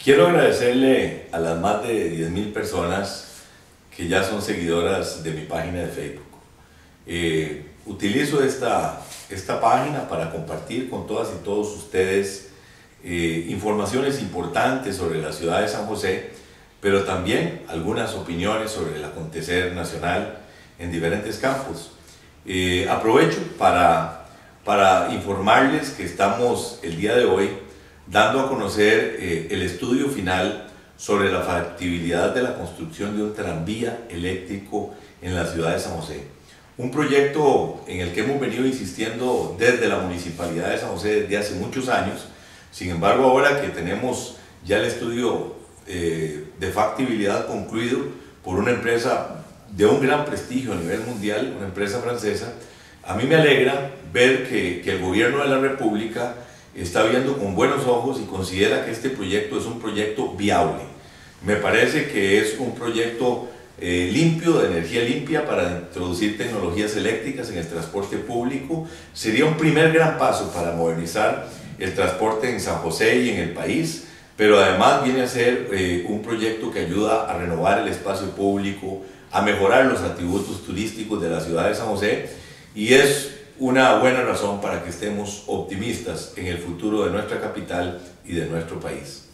Quiero agradecerle a las más de 10.000 personas que ya son seguidoras de mi página de Facebook. Utilizo esta página para compartir con todas y todos ustedes informaciones importantes sobre la ciudad de San José, pero también algunas opiniones sobre el acontecer nacional en diferentes campos. Aprovecho para informarles que estamos el día de hoy dando a conocer el estudio final sobre la factibilidad de la construcción de un tranvía eléctrico en la ciudad de San José. Un proyecto en el que hemos venido insistiendo desde la Municipalidad de San José desde hace muchos años. Sin embargo, ahora que tenemos ya el estudio de factibilidad concluido por una empresa de un gran prestigio a nivel mundial, una empresa francesa, a mí me alegra ver que el gobierno de la República está viendo con buenos ojos y considera que este proyecto es un proyecto viable. Me parece que es un proyecto limpio, de energía limpia, para introducir tecnologías eléctricas en el transporte público. Sería un primer gran paso para modernizar el transporte en San José y en el país, pero además viene a ser un proyecto que ayuda a renovar el espacio público, a mejorar los atributos turísticos de la ciudad de San José, y es una buena razón para que estemos optimistas en el futuro de nuestra capital y de nuestro país.